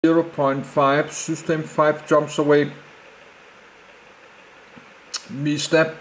0.5, system 5 jumps away. Me step.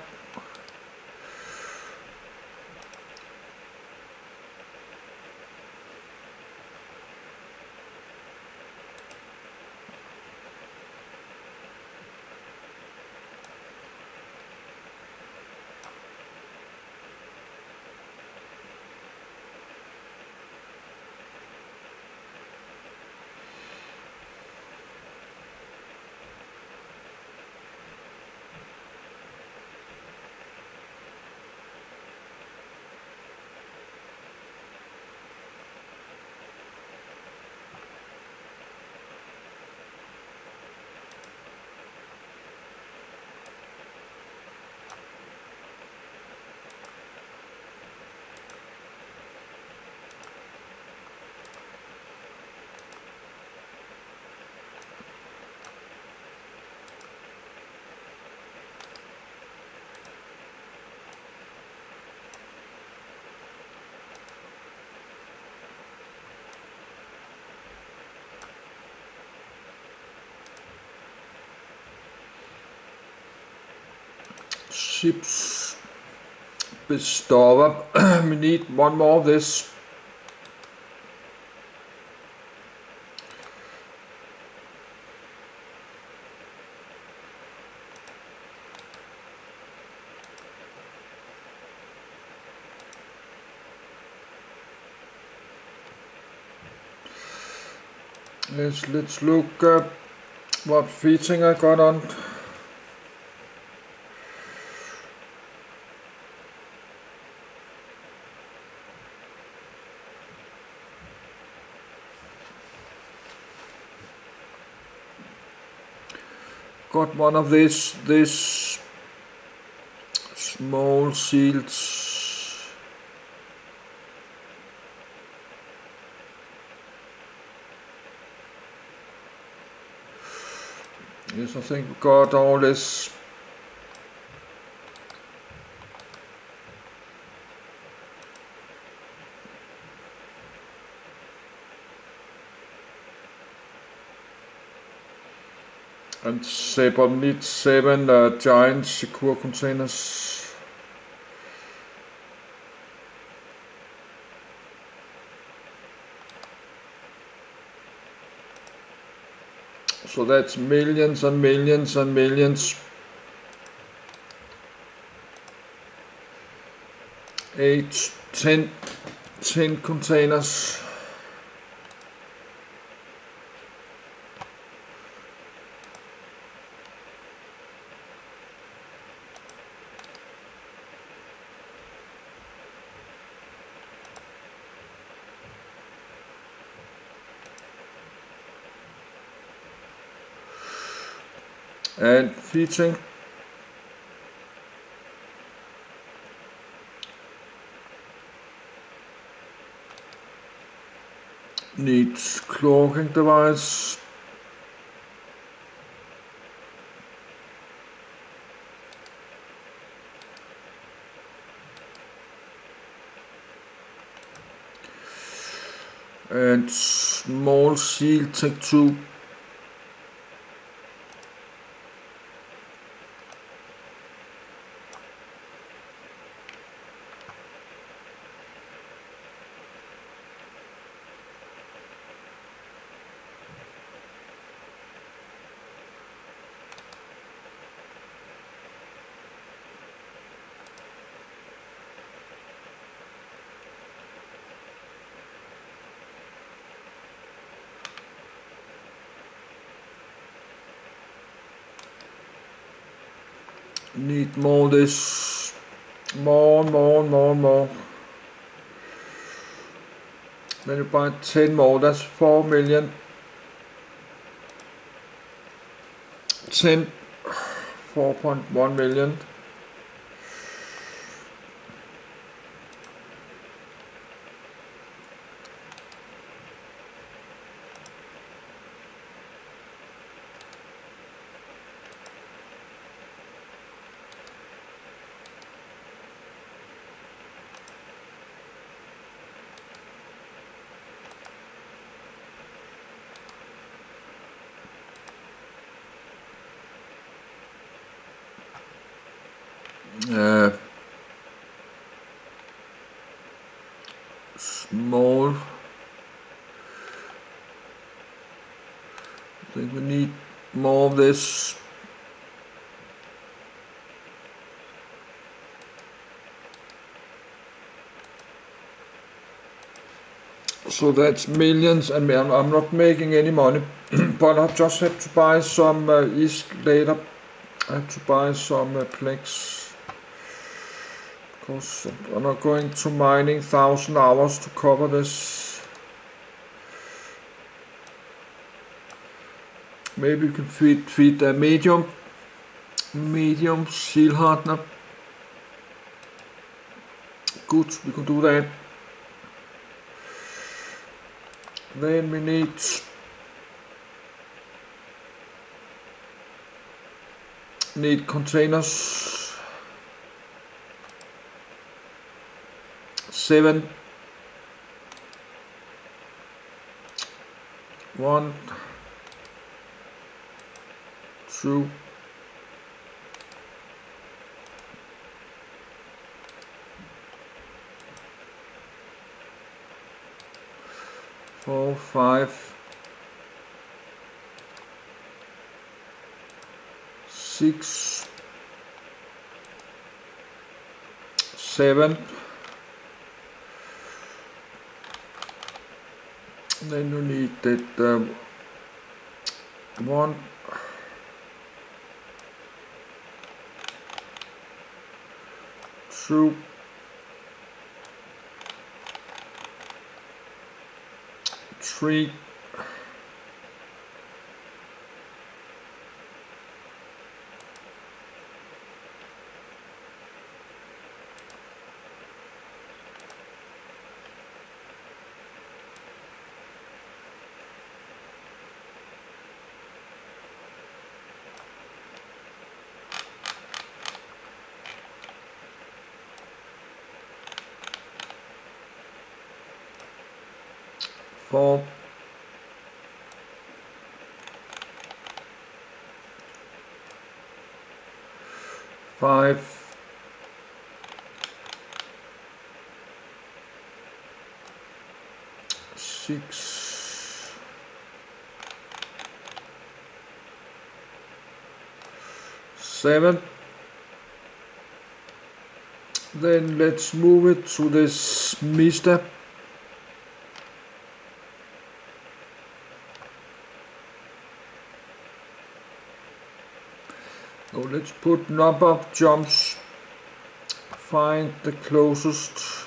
Ships består. We need one more of this. Let's look up what feeding I got on. Got one of this small seals. Yes, I think we got all this. And need 7 giant secure containers. So that's millions and millions and millions. 8, 10 containers. And feeding. Needs cloaking device. And small seal tech 2. Need more this. More. Then you buy 10 more, that's 4 million. 10, 4.1 million. small. I think we need more of this. So that's millions, and I'm not making any money, but I just have to buy some ISK later. I have to buy some Plex, because I'm not going to mining 1,000 hours to cover this. Maybe you can feed a medium seal hardener. Good, we can do that. Then we need containers. 7. 1, 2, 4, 5, 6, 7. Then you need that 1, 2, 3, 4, 5, 6, 7. Then let's move it to this mister. So let's put number of jumps, find the closest.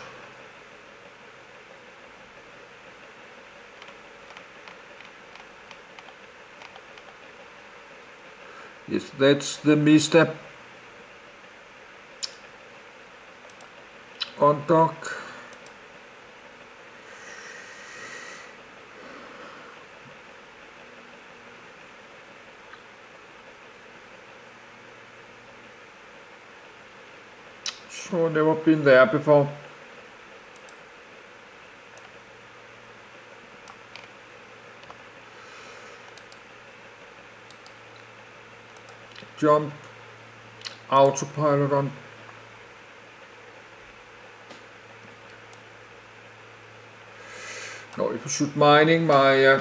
Yes, that's the misstep. Undock. So never been there before. Jump, autopilot on. No, if I should mining my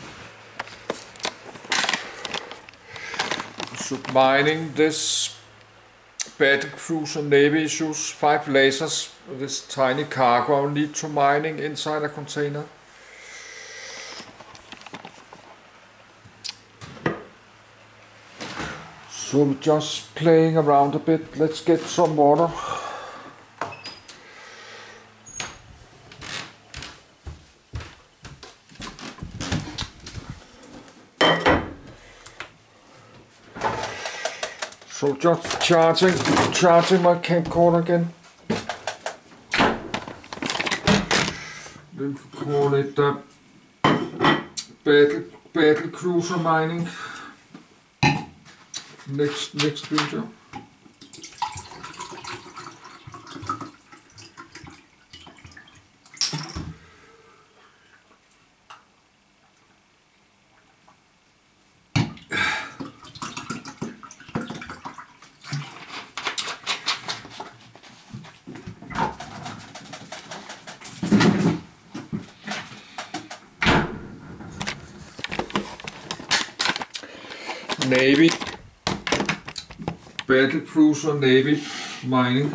this Battlecruiser Navy issues 5 lasers, this tiny cargo, I'll need to mining inside a container. So we're just playing around a bit. Let's get some water. So just charging my camcorder again. Then call it Battlecruiser mining. Next video. Navy. Battlecruiser Navy mining.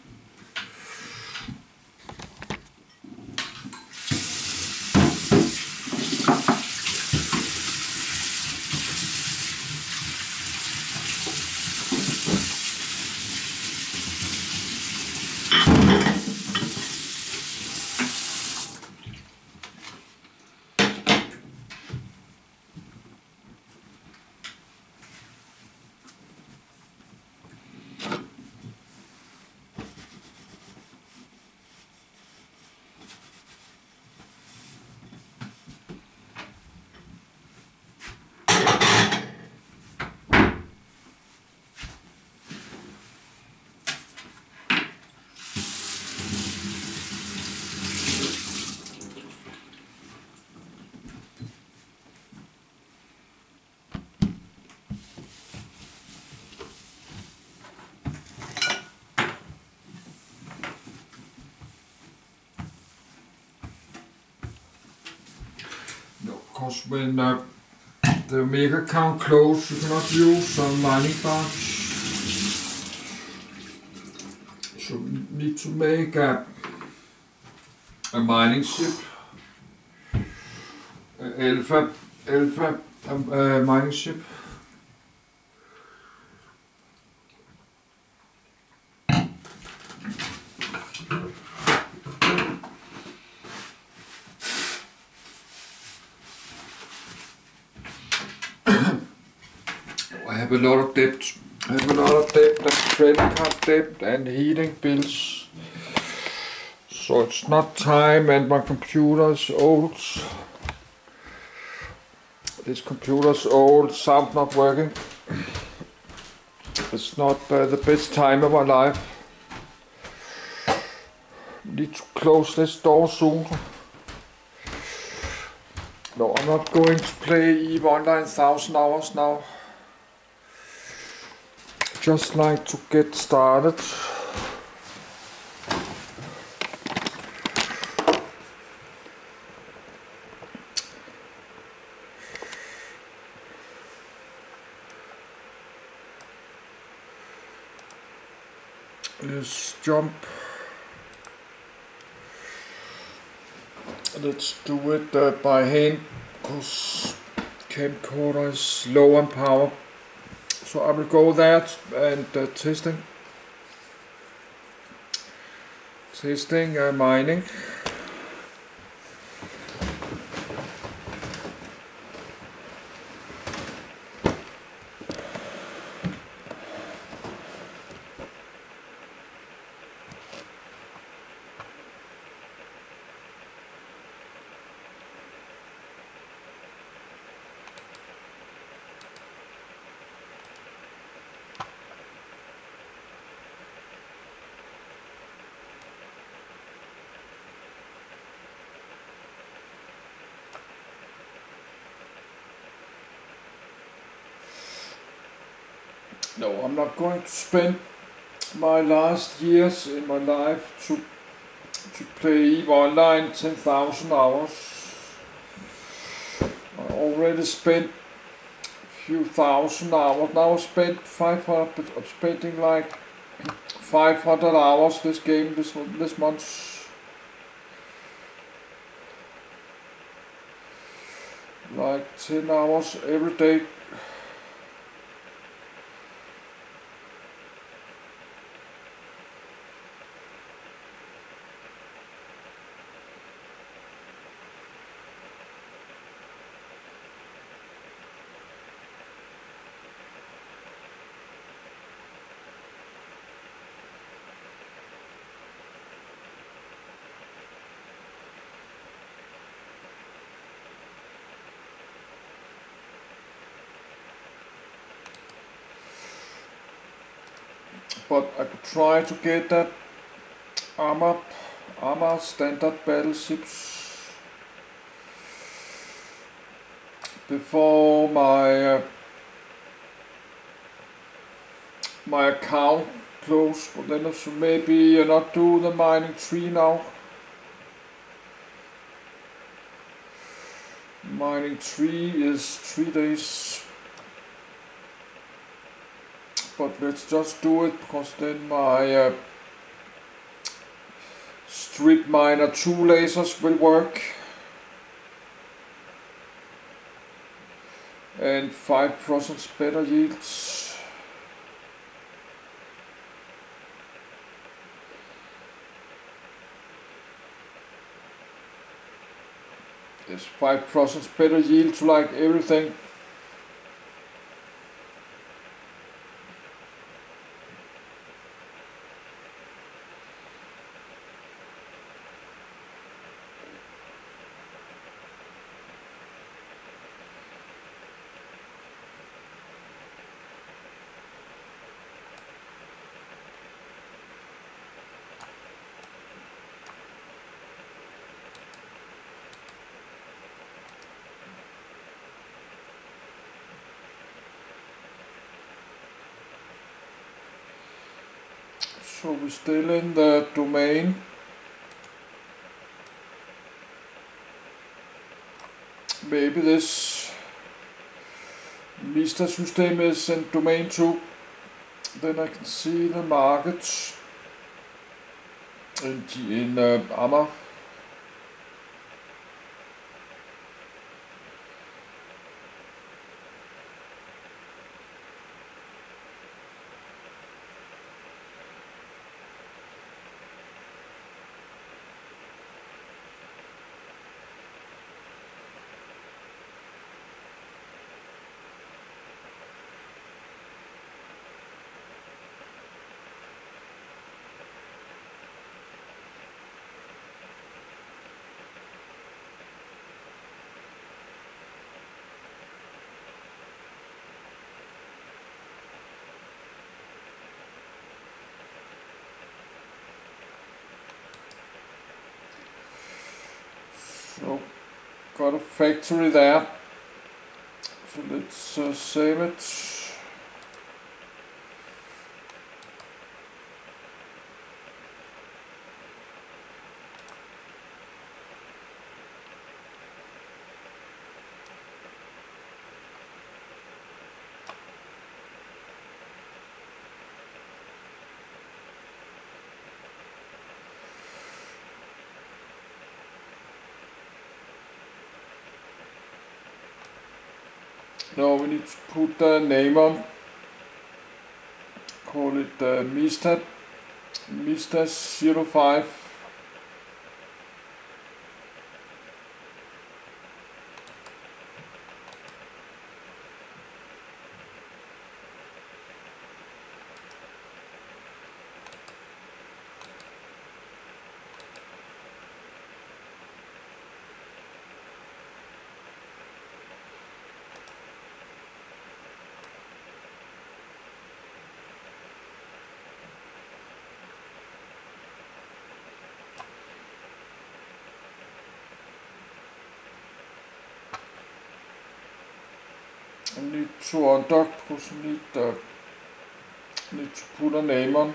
Because when the mega account closed, you cannot use some mining cards. So we need to make a mining ship, alpha mining ship. I have a lot of debt. And credit card debt and heating bills. So it's not time, and my computer is old. This computer is old, sound not working. It's not the best time of my life. Need to close this door soon. No, I'm not going to play EVE Online 1000 hours now. Just like to get started. Let's jump. Let's do it by hand, because camcorder is low on power. So I will go there and testing mining. No, I'm not going to spend my last years in my life to play EVE Online 10,000 hours. I already spent a few thousand hours. Now I spent 500, but I'm spending like 500 hours this game this month. Like 10 hours every day. But I could try to get that Amarr standard battleships before my my account closed. But then I should maybe not do the mining 3 now. Mining 3 is 3 days. but let's just do it because then my Street Miner 2 lasers will work. And 5% better yields. Yes, 5% better yield to like everything. So we're still in the domain. Maybe this Mr. system is in domain 2. Then I can see the markets in Amarr. So got a factory there. So let's save it. Now we need to put the name on. Call it Mr. 05. I need to undock because I need to put a name on.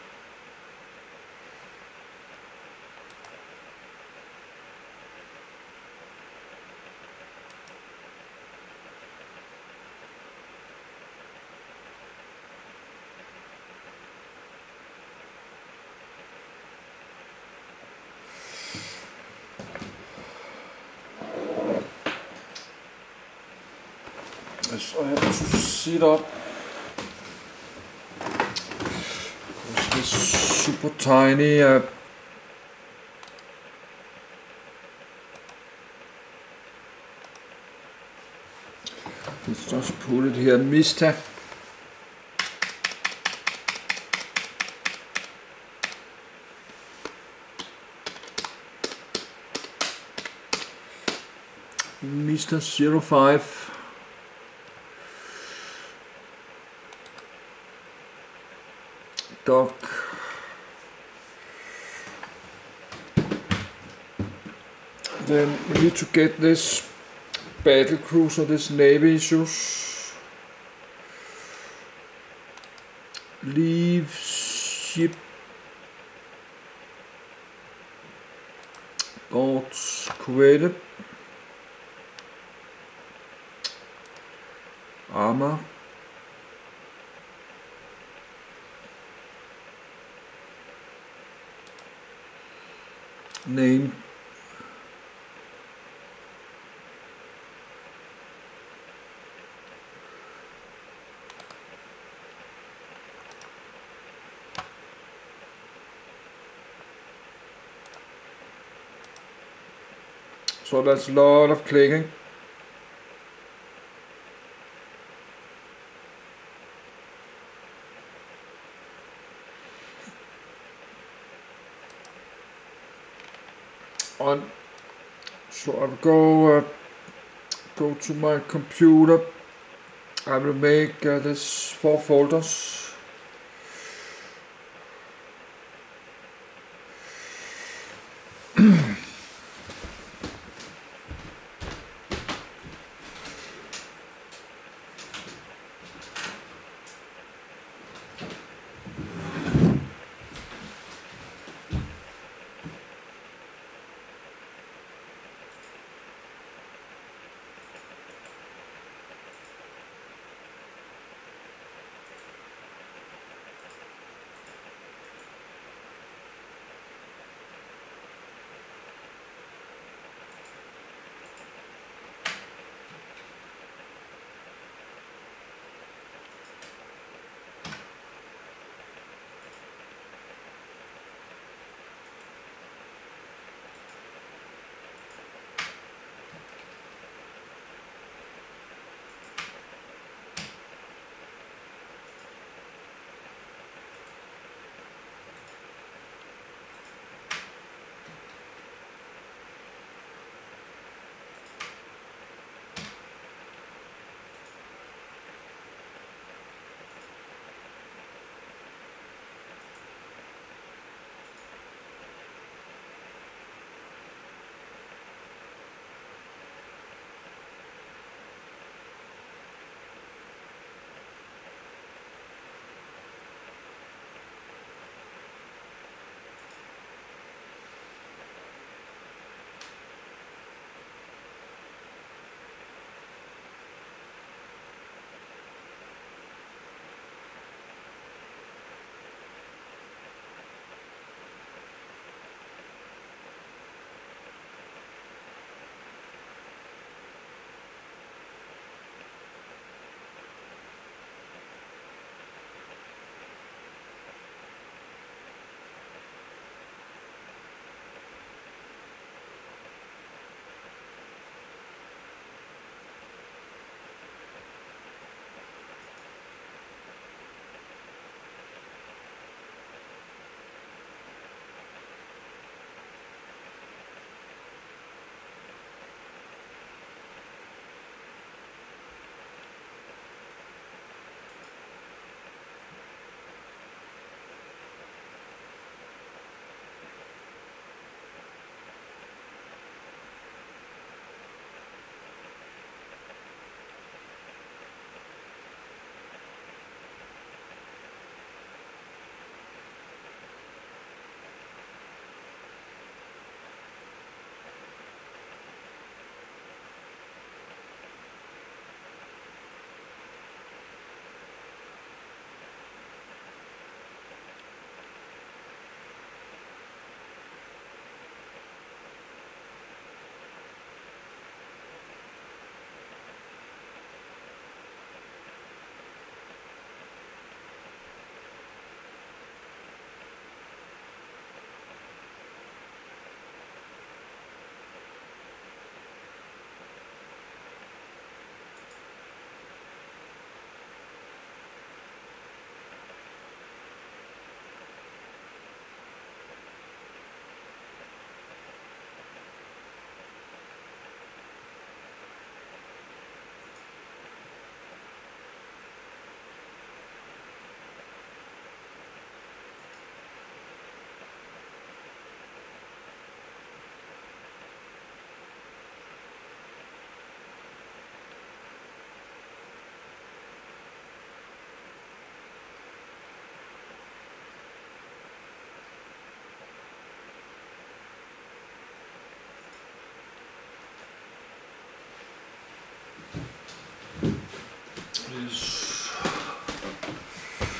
Yes, I have to sit up because this super tiny let's just put it here, Mr. Mr. 05. Dock. Then we need to get this Battlecruiser, this Navy issues. Leave ship. Boards created. Amarr. name. So that's a lot of clicking. So I'll go to my computer. I will make this 4 folders.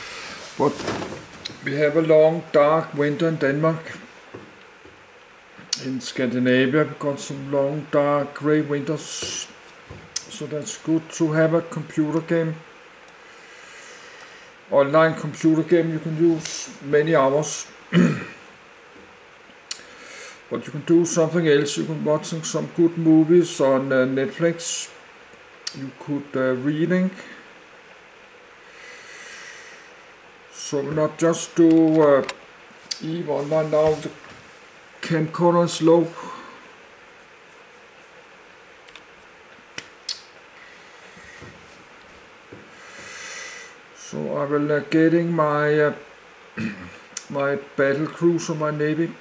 But we have a long dark winter in Denmark, in Scandinavia we got some long dark grey winters, so that's good to have a computer game. Online computer game you can use many hours. But you can do something else. You can watch some good movies on Netflix. You could reading. So we'll not just do EVE Online now. The camcorder is low. So I will getting my my Battlecruiser, my Navy.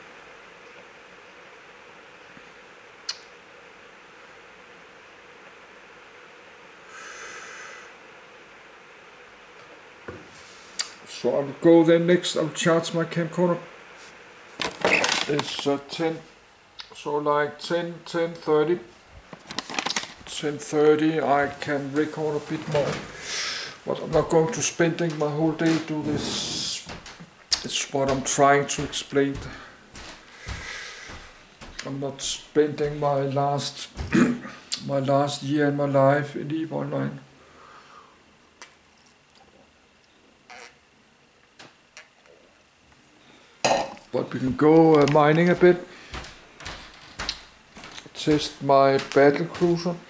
So I will go then next. I'll charge my camcorder. It's 10, so like 10:30. 10:30 I can record a bit more. But I'm not going to spending my whole day do this. It's what I'm trying to explain. I'm not spending my last my last year in my life in EVE Online. But we can go mining a bit. Test my Battlecruiser.